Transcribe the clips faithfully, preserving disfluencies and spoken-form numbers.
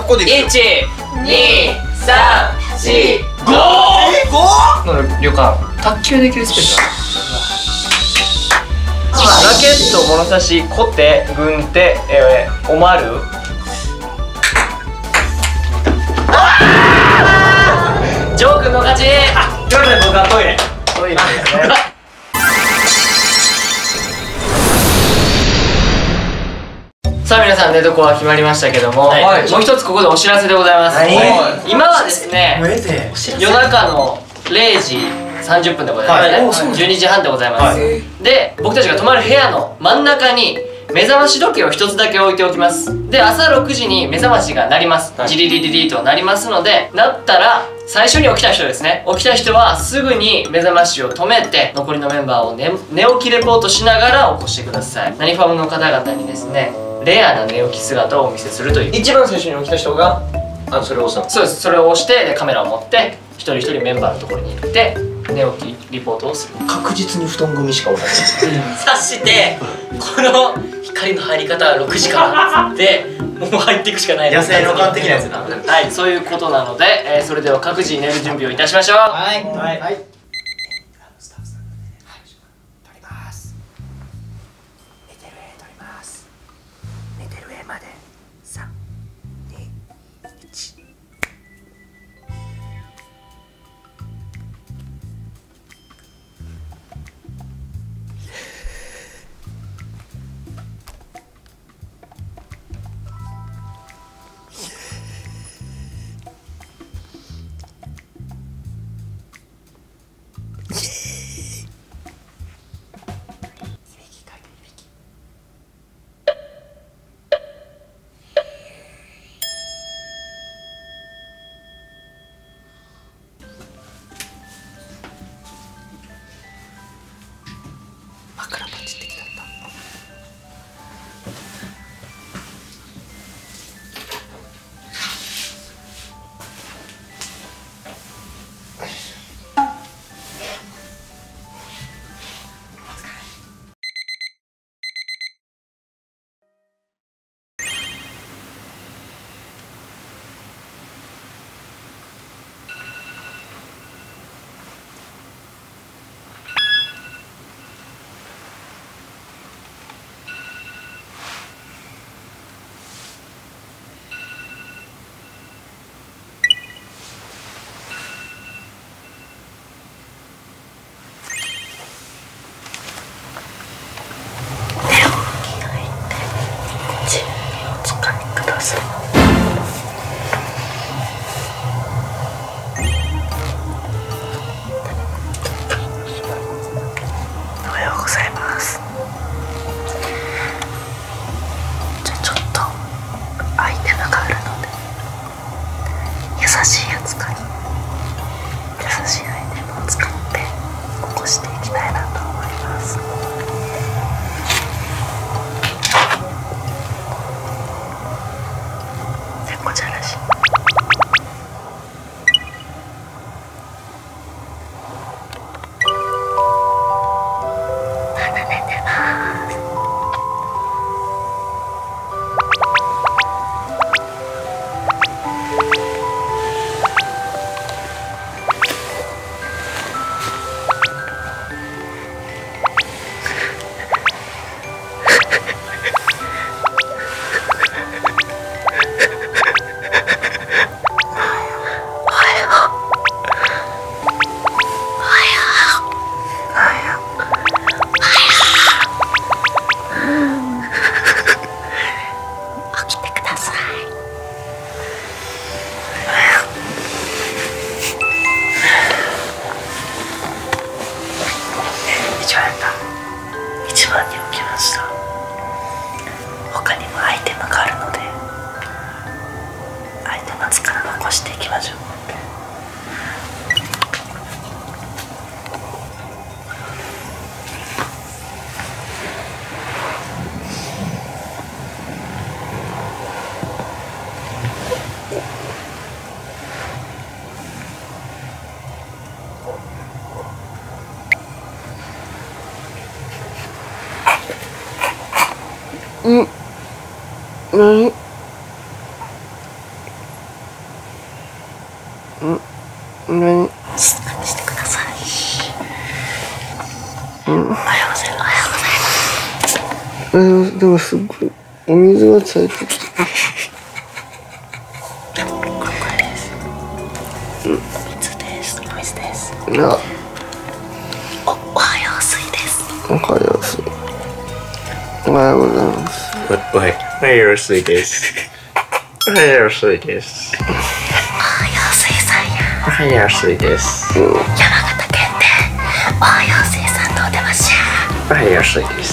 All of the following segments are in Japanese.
ここでいい。 いち、に、さん、よん、ご。 え、ご？ の旅館、卓球できるスペースラケット、物差し、小手、軍手、えー、おまる。ジョー君の勝ち。ということで僕はトイレ。トイレですね。さあ皆さん寝床は決まりましたけども、はい、もう一つここでお知らせでございます。はい、今はですね、夜中のれいじさんじゅっぷんでございますね。じゅうにじはんでございます。で、僕たちが泊まる部屋の真ん中に目覚まし時計を一つだけ置いておきます。で、朝ろくじに目覚ましが鳴ります。ジリリリリと鳴りますので、鳴ったら最初に起きた人ですね、起きた人はすぐに目覚ましを止めて残りのメンバーを、ね、寝起きレポートしながら起こしてください。何ファムの方々にですね、レアな寝起き姿をお見せするという。一番最初に起きた人があそれを押したの。そうです。それを押してカメラを持って一人一人メンバーのところに行って寝起きリポートをする。確実に布団組しかおらない。察してこの光の入り方はろくじからでもう入っていくしかない。野生の感的なやつだ。はい、そういうことなので、えー、それでは各自寝る準備をいたしましょう。はいはいはい。 うん何静かにしてください。うん、おはようございますおはようございます。 えー、でもすごいお水がついてきてこれこれです。うん、お水ですお水です。 いやお、おはよう水です。 おはよう水おはようございます。 おはおはよう水です。おはよう水です。 おはよう水さんや。 おはよう水です。 山形県でおはよう水さんと出ましおはよう水です。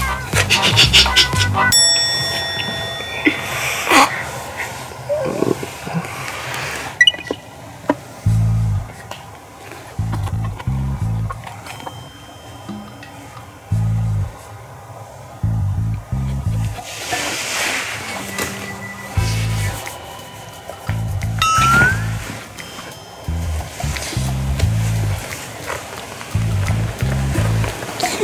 うん。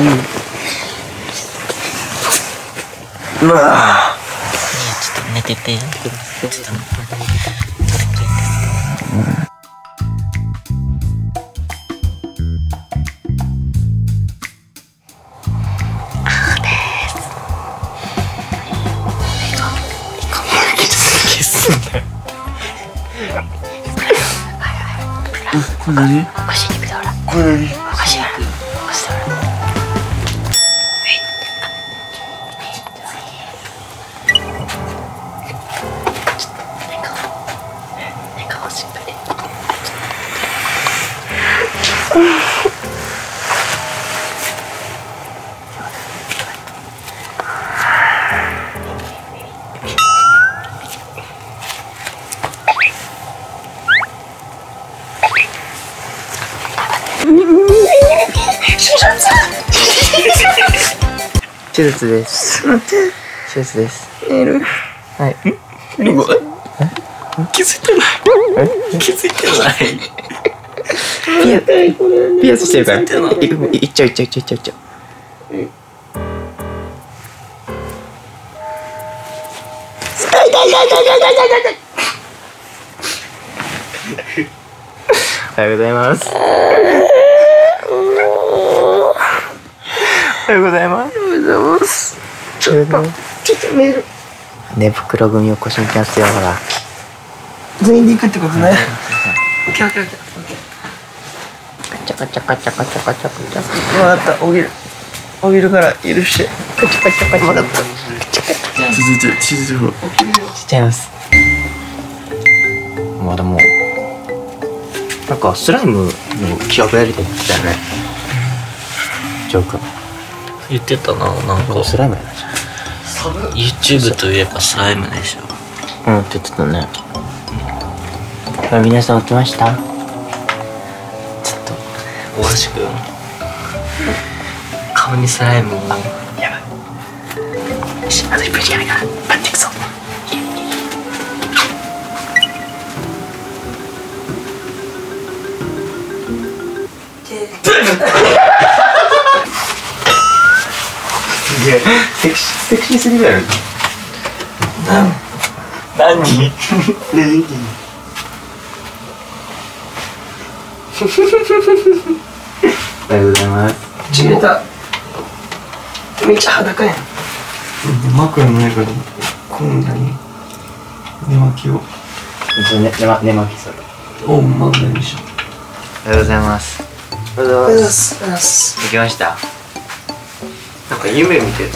うわ。 いやちょっと寝てて。ちょっと。 これ何？ おかしい肉だほら。 これ何？ おかしいほら。おかしいほら。 手術です。手術です。 寝る。 はい。 気づいてない。気づいてない。 ピアピアスしてるから。いっちゃういっちゃういっちゃういっちゃういっちゃう。おはようございます。おはようございます。おはようございます。ちょっとちょっと寝る。寝袋組を腰にきますよほら。 全員で行くってことね。オッケーオッケーオッケー。 カチャカチャカチャカチャカチャカチャ。 わかった。起きる。起きるから許して。 カチャカチャカチャ。わかった。 続いてる続いてる。 しちゃいます。まだもうなんかスライムの記憶やりたいって言ったよね。ジョー君。 言ってたな、なんかスライムやな。 YouTube といえばスライムでしょ。 うんって言ってたね。うん、皆さん起きました？ちょっと大橋くん顔にスライムを。 やばい。よし、あといっぷんしかないからパッていくぞ。いや、セクシー、セクシーすぎるやろ。 何？何？ おはようございます。 冷た。めっちゃ裸やん。 枕の中でこんなに寝巻きを。 ね、寝ま、寝巻きする。 お、まんないでしょ。 おはようございます。 おはようございます。おはようございます。 できました。 なんか夢見てて。 うん。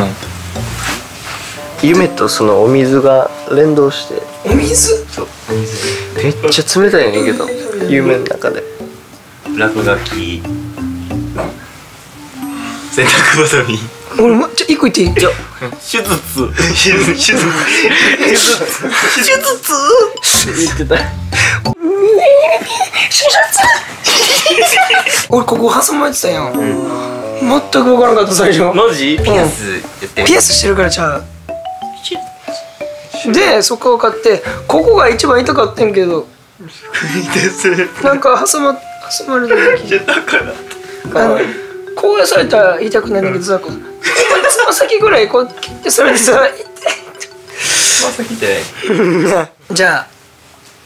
夢とそのお水が連動して。 お水？ そう。お水。めっちゃ冷たいねんけど。夢の中で。落書き。洗濯バサミ。 俺もちょ一個言っていい？じゃ手術。手術。手術。手術。手術。言ってた。 俺ここ挟まれてたやん。全く分からなかった最初。 マジ？ピアス言って。 ピアスしてるからちゃう。でそこを買ってここが一番痛かったんけど。なんか挟ま挟まれた時。 だから。 あのこうされたら痛くないんだけどさ、こうつま先ぐらいこう切ってされてさ。 つま先って。 じゃあ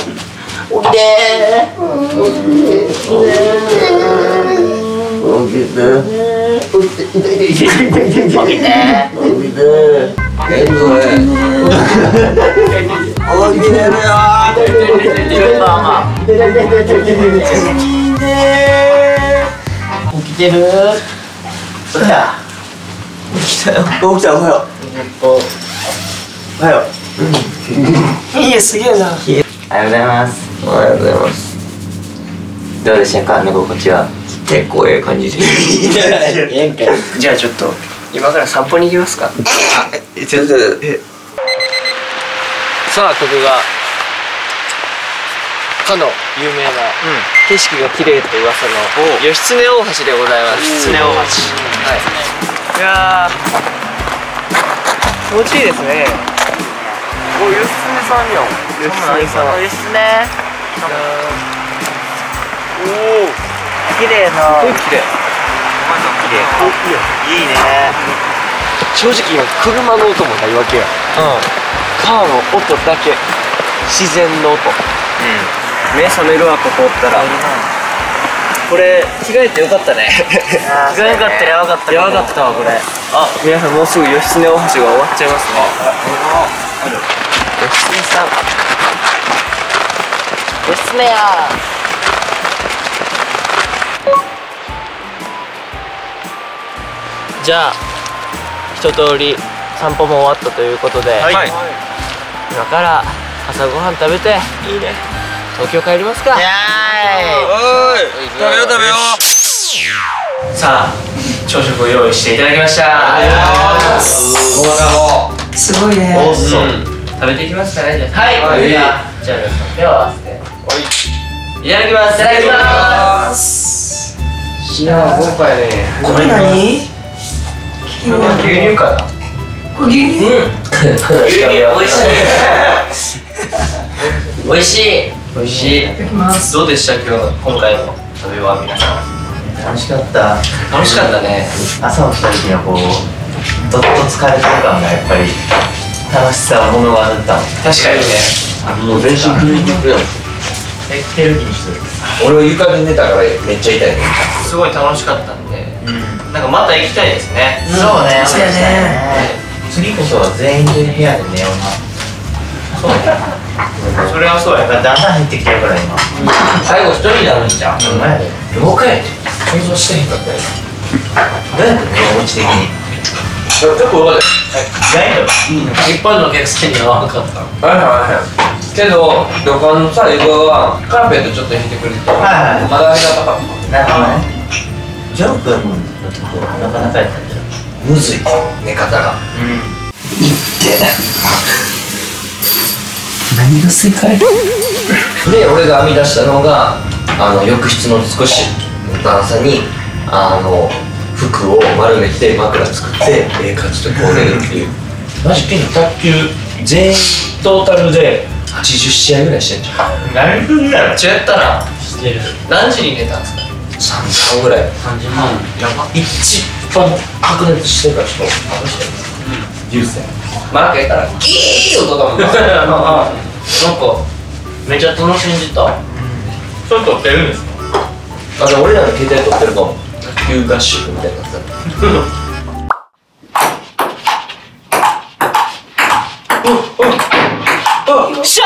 起きてる。 起きたよ。起きたよ。おはよう。おはよう。 いいえ、すげえな。 おはようございます。おはようございます。どうでしたか、寝心地は。結構ええ感じで。 ええんかい。 じゃあちょっと今から散歩に行きますか。 え、ちょっと、え、 さあ、ここがかの有名な景色が綺麗と噂の義経大橋でございます。 義経大橋。 はい。いやー気持ちいいですね。お、義経さんやん。義経さん。 義経。 おお。 綺麗な。 すごい綺麗。 いいね。 正直今車の音もないわけや。カーの音だけ。自然の音。目覚めるわ、ここおったら。これ着替えてよかったね。 着替えよかったらやばかった。 やばかったわこれ。あ、皆さんもうすぐ義経大橋が終わっちゃいますね。義経さん。 義経や。 じゃあ一通り散歩も終わったということで、 はい。 今から朝ごはん食べていいね東京帰りますか。 いやおい、食べよう食べよーい。さあ、朝食を用意していただきました。 う。 すごいね。 おっそ。食べていきますかね。はい。 はいじゃあ、じゃあ皆さん手を合わせて。いただきます。いただきます。 いやー、豪華やね。これ何？ 牛乳かな。 これ牛乳？ 牛乳美味しい。美味しい。美味しい。どうでした今日今回の食べは皆さん。 楽しかった。 楽しかったね。 朝起きた時のこう、どっと疲れてる感がやっぱり楽しさを物語ったもん。 確かにね。 もう全身震えてくるやん。 え、手る気にしてる。 俺は床で寝たからめっちゃ痛いね。 すごい楽しかったんで、なんかまた行きたいですね。 そうね。 そうやね。 次こそは全員で部屋で寝ような。そうね。 それはそうや。 だんだん入ってきてるから今。 最後一人になるんじゃん。 お前どうかやって想像してへんかったよ。 どうやって寝よう、おうち的に。 ちょっと分かる。 ないの。 一般のお客さんには分かった。 はいはいはい。けど旅館のさ床はカーペットちょっと引いてくれてたからはいはいまだありがたかった。 なるほどね。ジョー君のとこなかなかやったんじゃん。 むずい寝方が。 何が世界？ で俺が編み出したのがあの浴室の少し段差にあの服を丸めて枕作ってええ感じでこう寝るっていう。 マジケン卓球全員トータルではちじゅっしあいぐらいしてんじゃん。 何分だろ。 違ったらしてる。 何時に寝たんですか？ さんじかんぐらい。 さんじはん。やば。 一番白熱してた人、あの人流星。 マークやったらギー音だもんな。なんかめっちゃ楽しんでた。 ちょっと撮ってるんですか。 あ、じゃあ俺らの携帯撮ってるかも。卓球合宿みたいなやつだ。 よっしゃ。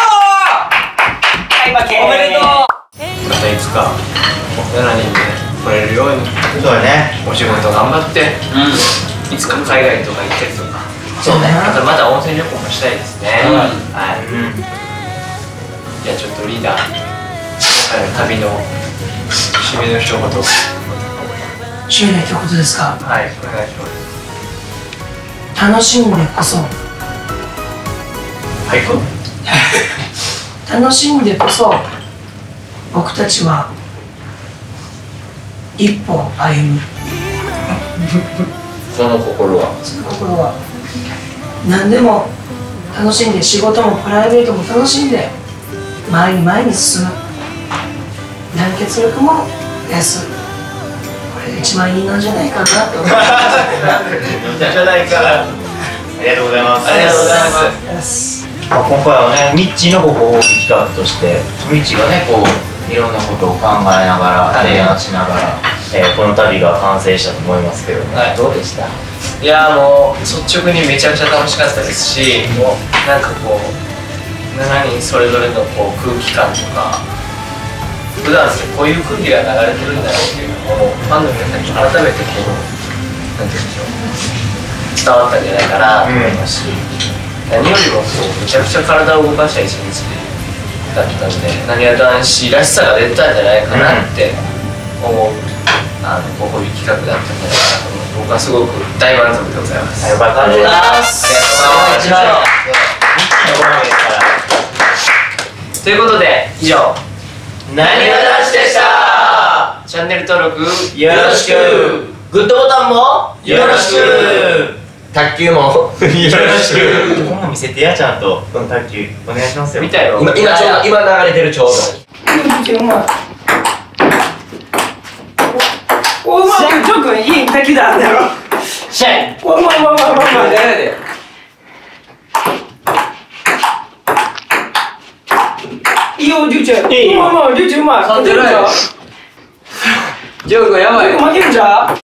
はい負け。おめでとう。またいつかしちにんで来れるように。 そうだね。 お仕事頑張って、いつか海外とか行ったりとか。 そうね。 あとまた温泉旅行もしたいですね。はい。じゃあちょっとリーダー、今回の旅の締めの一言。 締めの一言ですか。 はい、お願いします。 楽しんでこそ。 はい、こ楽しんでこそ僕たちは一歩歩む。 その心はその心は何でも楽しんで、仕事もプライベートも楽しんで前に前に進む。団結力も増やす。これで一番いいのじゃないかなと思いますじゃないから。ありがとうございます。 ありがとうございます。 まあ、今回はね、ミッチーのご褒美企画として、ミッチーがね、こういろんなことを考えながら、提案しながら、えー、この旅が完成したと思いますけど、 はい、 どうでした？ いやもう率直にめちゃくちゃ楽しかったですし、もうなんかこうしちにんそれぞれのこう空気感とか、普段ってこういう空気が流れてるんだよっていうのをファンの皆さんに改めてこうなんていうんでしょう、伝わったんじゃないかなと思いますし、何よりもこうめちゃくちゃ体を動かした一日だったんで、なにわ男子らしさが出たんじゃないかなって思う、あのご褒美企画だったんじゃないかなと思う。僕はすごく大満足でございます。 よかったです。 ありがとうございます。 ミッチーのご褒美ですから。 ということで以上なにわ男子でした。チャンネル登録よろしく。 グッドボタンもよろしく。 卓球もよろしく。 本も見せてや、ちゃんとこの卓球お願いしますよ。 見たよ。 今今ちょうど今流れてるちょうど。 おうまい、ジョー君いい卓球だ。 シャイ。 おうまいうまいうまいうまい。いいよ、りゅうちゃん。いい。うまいうまい、りゅうちゃんうまい。 勝ってるよ。ジョー君やばい。 負けるんじゃ。